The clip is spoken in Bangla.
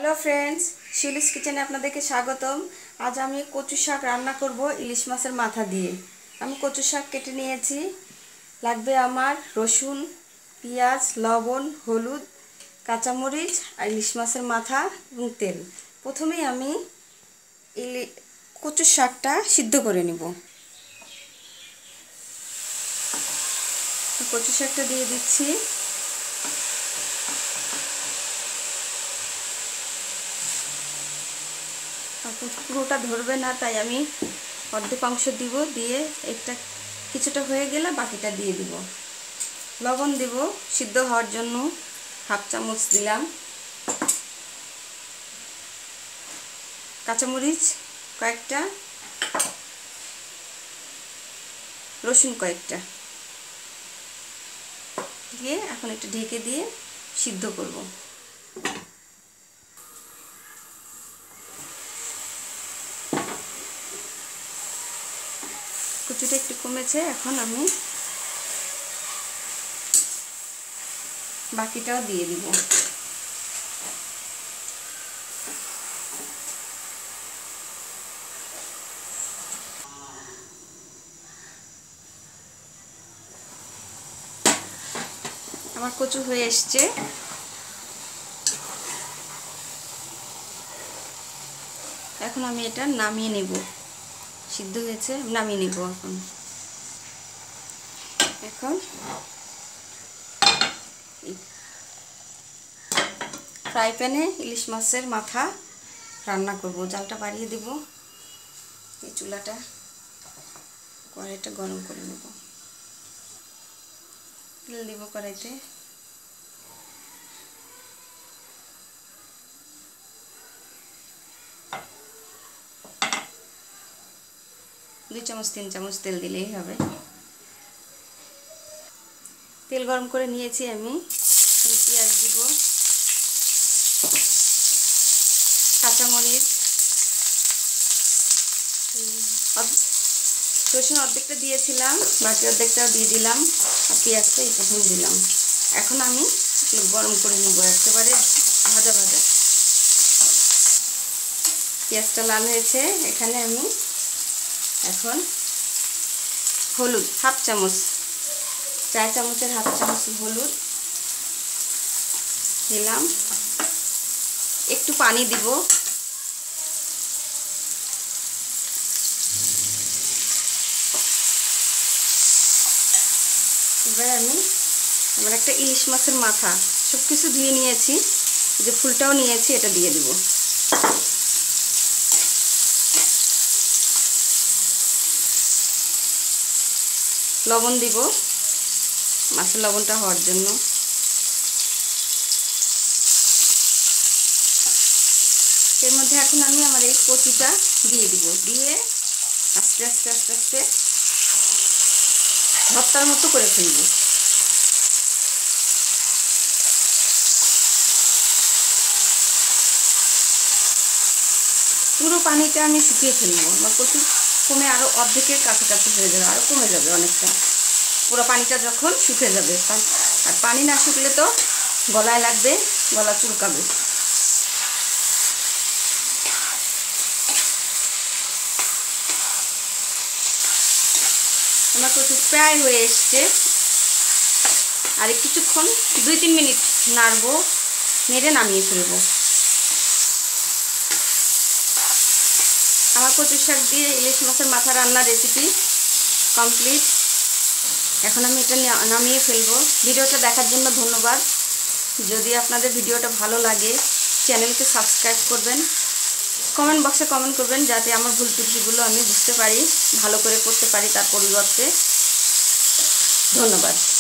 हेलो फ्रेंड्स, शिलिस किचेने आपनादेरके स्वागतम। आज आमी कचु शाक रान्ना करब इलिश माछेर माथा दिए। आमी कचु शाक केटे निয়েছি। लागबे आमार रसुन, पेঁয়াজ, लवण, हलुद, काँचामरिच और इलिश माछेर माथा और तेल। प्रथमेই आमी कचु शाकटा सिद्ध करे निब। कचु शाकटा दिए दिচ্ছি। পুরোটা ধরবে না, তাই আমি অর্ধেক অংশ দিব, দিয়ে একটা কিছুটা হয়ে গেলে বাকিটা দিয়ে দিব। লবণ দিব সিদ্ধ হওয়ার জন্য, হাফ চামচ দিলাম। কাঁচামরিচ কয়েকটা, রসুন কয়েকটা দিয়ে এখন একটু ঢেকে দিয়ে সিদ্ধ করব। কুচুটা একটু কমেছে, এখন আমি বাকিটাও দিয়ে দিব। আমার কচু হয়ে এসছে। এখন আমি এটা নামিয়ে নেব। সিদ্ধ হয়েছে, নামিয়ে নেব। এখন ফ্রাই প্যানে ইলিশ মাছের মাথা রান্না করব। জালটা বাড়িয়ে দেব। এই চুলাটা, কড়াইটা গরম করে নেব। তেল দিব কড়াইতে। দুই চামচ 3 চামচ তেল দিলেই হবে। তেল গরম করে নিয়েছি আমি। পেঁয়াজ দিব, কাঁচামরিচ, রসুন অর্ধেকটা দিয়েছিলাম, বাকি অর্ধেকটাও দিয়ে দিলাম, আর পেঁয়াজটা এই প্রথম দিলাম। এখন আমি গরম করে নিব একেবারে ভাজা ভাজা। পেঁয়াজটা লাল হয়েছে, এখানে আমি এখন হলুদ হাফ চামচ, 4 চামচের হাফ চামচ হলুদ দিলাম। একটু পানি দিব। এবার আমি আমার একটা ইলিশ মাছের মাথা সব কিছু ধুয়ে নিয়েছি, যে ফুলটাও নিয়েছি, এটা দিয়ে দিব। লবণ দিব মাছের লবণটা হওয়ার জন্য। এর মধ্যে এখন আমি আমার এই কচুটা দিয়ে দিব, দিয়ে আস্তে আস্তে আস্তে আস্তে ভর্তার মতো করে ফেলব। পুরো পানিটা আমি শুকিয়ে ফেলবো। আমার কচু কমে আরও অর্ধেকের কাছাকাছি হয়ে যাবে, আরও কমে যাবে অনেকটা। পুরো পানিটা যখন শুকিয়ে যাবে, আর পানি না শুকলে তো গলায় লাগবে, গলা চুলকাবে। আমার কচু প্রায় হয়ে এসছে। আর কিছুক্ষণ 2-3 মিনিট নাড়বো, নেড়ে নামিয়ে ফেলবো। আমার কচু শাক দিয়ে ইলিশ মাছের মাথা রান্নার রেসিপি কমপ্লিট। এখন আমি এটা নামিয়ে ফেলবো। ভিডিওটা দেখার জন্য ধন্যবাদ। যদি আপনাদের ভিডিওটা ভালো লাগে, চ্যানেলকে সাবস্ক্রাইব করবেন, কমেন্ট বক্সে কমেন্ট করবেন, যাতে আমার ভুল ত্রুটিগুলো আমি বুঝতে পারি, ভালো করে করতে পারি তার পরিবর্তে। ধন্যবাদ।